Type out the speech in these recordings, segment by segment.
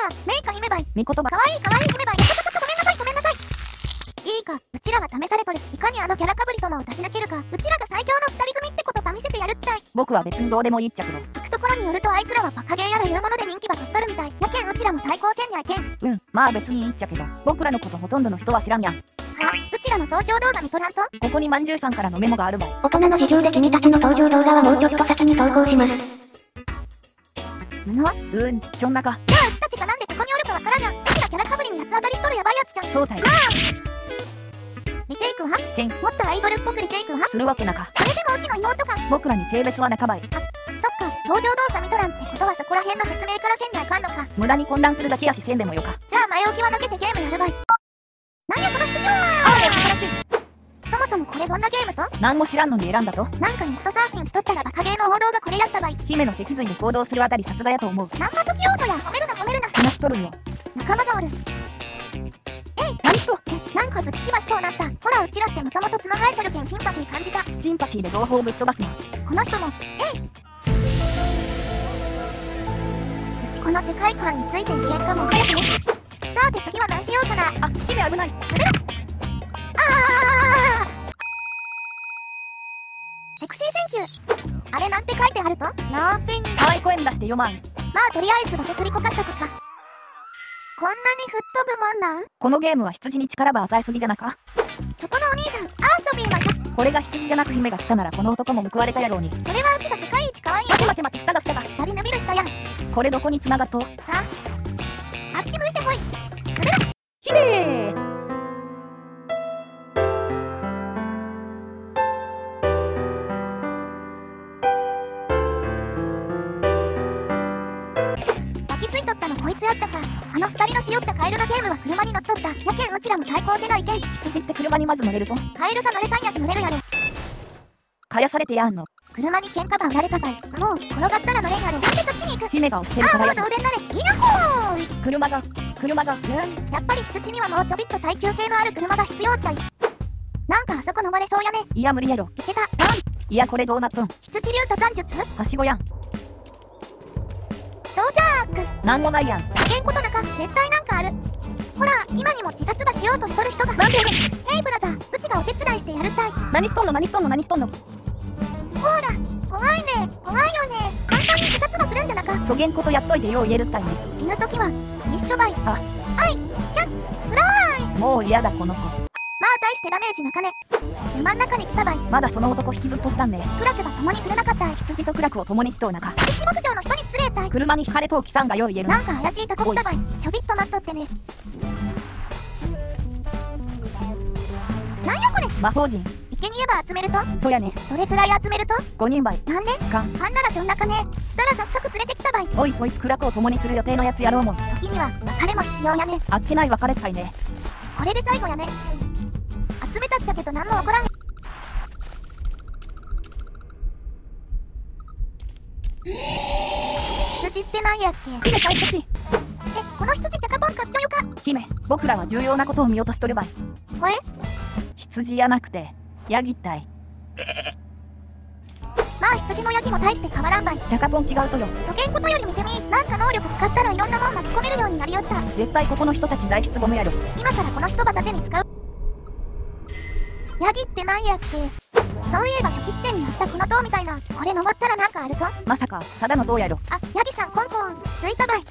メイカ姫バイ。 み言葉。 かわいいかわいい姫バイ。ごめんなさいごめんなさい。いいか、うちらは試されとる。いかにあのキャラかぶりともを出し抜けるか。うちらが最強の二人組ってことば見せてやるったい。 僕は別にどうでもいいっちゃけど。 聞くところによるとあいつらはバカゲーやらいうもので人気が取っとるみたい。やけんうちらも対抗せんにゃいけん。 まあ別にいいっちゃけど、僕らのことほとんどの人は知らんやん。 はうちらの登場動画見とらんと。 ここにまんじゅうさんからのメモがあるばい。 大人の事情で君たちの登場動画はもうちょっと先に投稿します。 布はそんなか。 じゃあうちたちがなんでここにおるかわからんやん。うちらキャラかぶりに安上がりしとるやばいやつじゃん。 そうたい。 リテイクはせん。 もっとアイドルっぽくリテイクはするわけなか。 それでもうちの妹か。 僕らに性別はなかばい。 そっか、登場動画見とらんってことはそこら辺の説明からせんにゃいかんのか。 無駄に混乱するだけやしせんでもよか。 じゃあ前置きは抜けてゲームやるばい。なんやこの出場そもそもこれどんなゲームと。 何も知らんのに選んだと。 なんかネットサーフィンしとったらバカゲーの王道がこれやったばい。 姫の脊髄で行動するあたりさすがやと思う。 ナンパ時用途や褒めるな褒めるな。 話しとるんよ。 仲間がおる。 何しと。 なんかずつきはしとうなった。ほらうちらってもともと角生えてるけんシンパシー感じた。 シンパシーで情報をぶっ飛ばすな。 この人もうちこの世界観についていけんかも。早くね。さて次は何しようかな。 あ、姫危ない。 セクシーセンキュー。あれなんて書いてあると。ノーペンに。 可愛い声に出して読まん。 まあとりあえずだけ繰りこかしとくか。こんなに吹っ飛ぶもんなん。 このゲームは羊に力ば与えすぎじゃなか。 そこのお兄さん、アーソビーはこれが羊じゃなく姫が来たならこの男も報われたやろうに。 それはうちが世界一可愛い。 待て下がバリ伸びる下やん。 これどこに繋がっと。 さああっち向いてこい。 姫抱きついとったのこいつやったか。あの二人のしよったカエルのゲームは車に乗っとった。やけんうちらも対抗せないけん。 羊って車にまず乗れると。 カエルが乗れたんやし乗れるやろ。 かやされてやんの。 車に喧嘩ば売られたかい。もう転がったら乗れんやろ。なんでそっちに行く。 姫が押してるからや。 もうどうでんなれ。イヤホー。 車がやっぱり羊にはもうちょびっと耐久性のある車が必要ったい。なんかあそこ登れそうやね。 いや無理やろ。 いけた。 いやこれどうなっとん。 羊流登山術。 はしごやん。 到着。 なんもないやん。 げんことなか絶対なんかある。ほら今にも自殺ばしようとしとる人が。 なんで。 ヘイブラザー、うちがお手伝いしてやるたい。 何しとんの。 ほら怖いね怖いよね。簡単に自殺ばするんじゃなか。 そげんことやっといてよう言えるったいね。 死ぬ時は一緒ばい。 あはいキャッフライ。 もう嫌だこの子。 まあ大してダメージなかね。沼ん中に来たばい。 まだその男引きずっとったんね。 クラクば共にするなかったい。 羊とクラクを共にしとうなか。 羊牧場の人に失礼たい。 車にひかれとうきさんがよう言える。 なんか怪しいとこ来たばい。ちょびっと待っとってね。なんやこれ。 魔法陣。 生贄ば集めると。 そうやね。 どれくらい集めると。 5人ばい。 なんでかあんならちょんなかね。したら早速連れてきたばい。 おいそいつクラクを共にする予定のやつやろうもん。 時には別れも必要やね。 あっけない別れったいね。 これで最後やね。集めたっちゃけど何も起こらん。羊ってなんやっけ。 姫帰ってき。 この羊チャカポン買っちゃよか。 姫僕らは重要なことを見落としとるばい。 声羊やなくてヤギったい。 まあ羊もヤギも大して変わらんばい。 ジャカポン違うとよ。 そげんことより見てみ。なんか能力使ったらいろんなもん巻き込めるようになりよった。 絶対ここの人たち材質ゴムやろ。 今からこの人ば盾に使う。ヤギってなんやっけ。そういえば初期地点にあったこの塔みたいな。これ登ったらなんかあると。 まさかただの塔やろ。 あ、ヤギさんコンコンついたばい。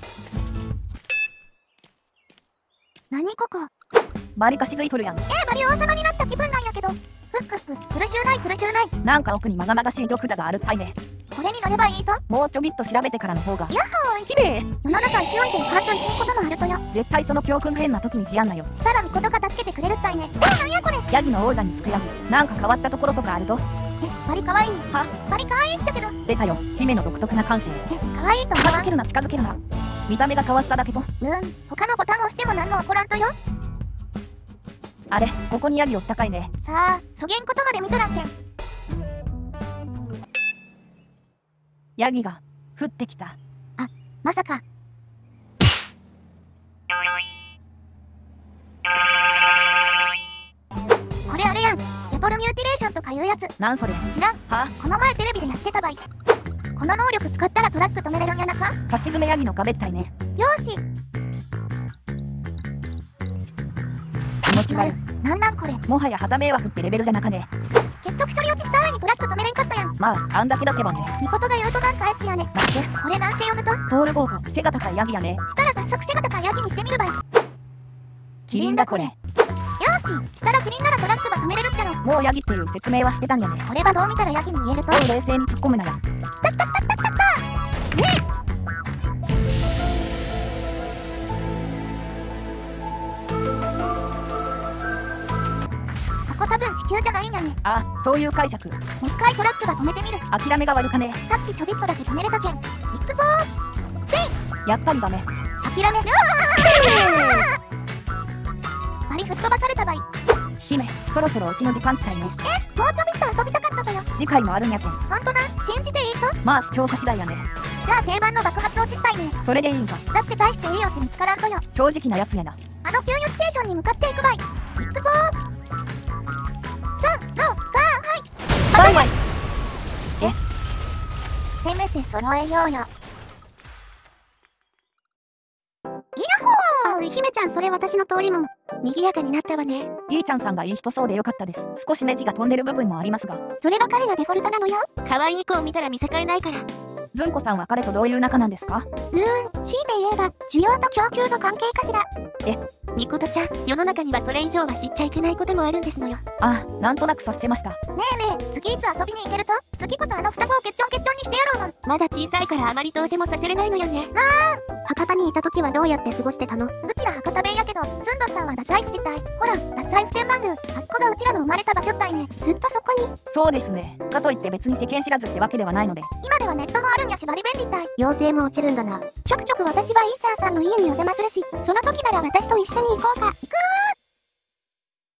何ここ。 バリカしづいとるやん。 バリ王様になった気分なんやけど。ふっ苦しゅうない苦しゅうない。 なんか奥にまがまがしい玉座があるったいね。 これに乗ればいいと。 もうちょびっと調べてからの方が。 ヤッホーイ。 姫世の中勢いでカート行くこともあるとよ。 絶対その教訓変な時にしやんなよ。 したらミコトが助けてくれるったいね。なんやこれ。 ヤギの王座につくヤギ。なんか変わったところとかあると。 バリかわいい。 はバリかわいいっちゃけど。 出たよ姫の独特な感性。 かわいいと思わん。 近づけるな近づけるな。見た目が変わっただけと。 他のボタンを押しても何も起こらんとよ。 あれここにヤギおったかいね。 さあそげんことまで見とらんけん。 ヤギが降ってきた。 まさか。これあれやん。ゲトルミューティレーションとかいうやつ。 なんそれ。 知らん。 はこの前テレビでやってたばい。この能力使ったらトラック止めれるんやなか。 差し詰めヤギの壁ったいね。 よーしち悪。 なんなんこれ。 もはや旗迷惑ってレベルじゃなかね。 結局処理落ちした上にトラック止めれんかったやん。 まあ、あんだけ出せばね。 みことが言うとなんかエッチやね。 待って、 これなんて読むとトールゴート、背が高いヤギやね。 したら早速背が高いヤギにしてみるばい。 キリンだこれ。 よーし、したらキリンならトラックが止めれるっての。 もうヤギっていう説明は捨てたんやね。 これはどう見たらヤギに見えると。 もう冷静に突っ込むなよ。 ねえ。ここ多分地球じゃないんやね。 ああ、そういう解釈。 もう一回トラックが止めてみる。 諦めが悪かね。 さっきちょびっとだけ止めれたけん。行くぞやっぱりダメ。 ー。諦め。バリ吹っ飛ばされたばい。 姫、そろそろうちの時間帯ね。 もうちょびっと遊びたかったとよ。 次回もあるんやけん。 ほんとな、信じていいと。 まあ視聴者次第やね。 じゃあ定番の爆発落ちったいね。 それでいいんか。 だって大していいオチ見つからんとよ。 正直なやつやな。 あの給油ステーションに向かっていくばい。行くぞー。3、の、 バイバイ。 せめて揃えようよ。イヤホー。姫ちゃん、それ私の通りもん。賑やかになったわね。 いーちゃんさんがいい人そうでよかったです。少しネジが飛んでる部分もありますが。 それが彼のデフォルトなのよ。可愛い子を見たら見境ないから。 ずんこさんは彼とどういう仲なんですか？ 強いて言えば、需要と供給の関係かしら。みことちゃん、世の中にはそれ以上は知っちゃいけないこともあるんですのよ。ねあ、なんとなく察せました。 えねえ、次いつ遊びに行けると？次こそあの双子をケッチョンケッチョンにしてやろうの。まだ小さいからあまりとてもさせれないのよね。博多にいた時はどうやって過ごしてたの？うちら博多弁やけど、住んどったんは太宰府市ったい。ほら、太宰府天満宮。あっこがうちらの生まれた場所ったいね。ずっとそこに。 そうですね。かといって別に世間知らずってわけではないので。 今ではネットもあるんやしバリ便利ったい。妖精も落ちるんだな。ちょくちょく私はいいちゃんさんの家にお邪魔するし、その時なら私と一緒に行こうか。行くー。